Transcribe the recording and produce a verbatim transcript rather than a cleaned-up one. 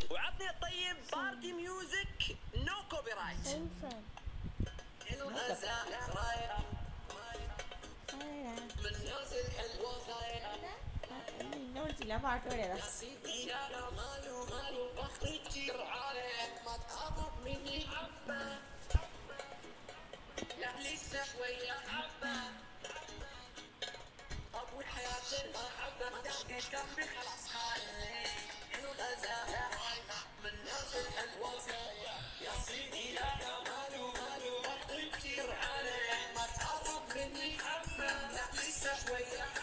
وعطني الطيب بارتي ميوزك نو كوبي رايت. الغزال رايح من ناس الحلوة صايرة നോട്ടില്ല പാട്ട് പാടിയതാ. يا سيدي يا مالو مالو بختي كتير عليك ما تقرب مني حبة لا لسه شوية حبة أبوي حياتي المحبة ما تحكيش جنبي خلاص خالي الغزال رايح من ناس الحلوة صايرة يا سيدي يا مالو مالو بختي كتير عليك ما تقرب مني حبة لا لسه شوية حبة